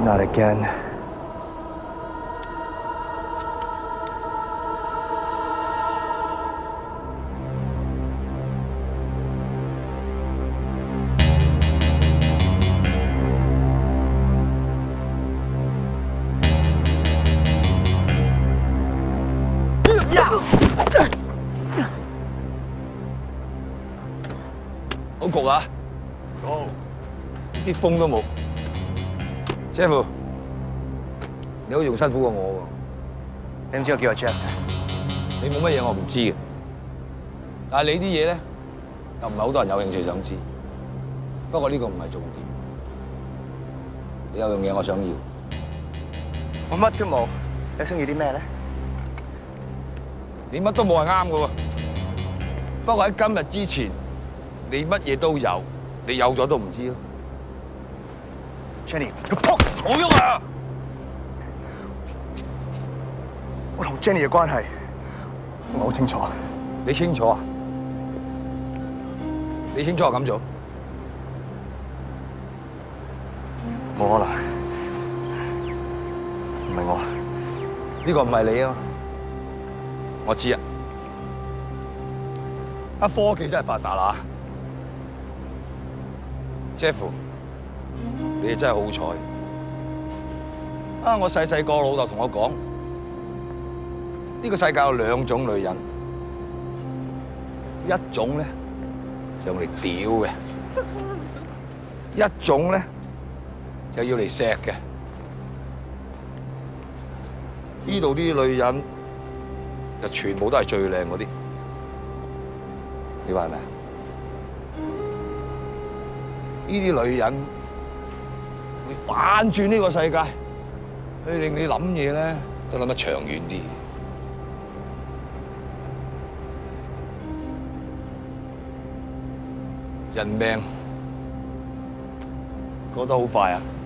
Not again. Yeah! 好焗啊！好，啲風都冇。姐夫，你好似仲辛苦過我喎。 你唔知我叫阿 Jeff 嘅？ 你冇乜嘢我唔知嘅，但係你啲嘢咧，又唔係好多人有興趣想知。不過呢個唔係重點。你有樣嘢我想要。 我乜都冇，你想要啲咩咧？ 你乜都冇係啱嘅喎。不過喺今日之前，你乜嘢都有，你有咗都唔知咯。 Jenny， 好喐啊！ 我同 Jenny 嘅關係，我好清楚。 你清楚啊？你清楚我咁做？ 冇可能，唔係我。 呢個唔係你啊嘛，我知啊。科技真係發達啦 ，Jeff， 你哋真係好彩。我細細個老豆同我講，呢個世界有2種女人，一種咧就用嚟屌嘅，一種咧就要嚟錫嘅。呢度啲女人就全部都係最靚嗰啲，你話係咪啊？呢啲女人會反轉呢個世界，去令你諗嘢咧都諗得長遠啲。人命過得好快啊！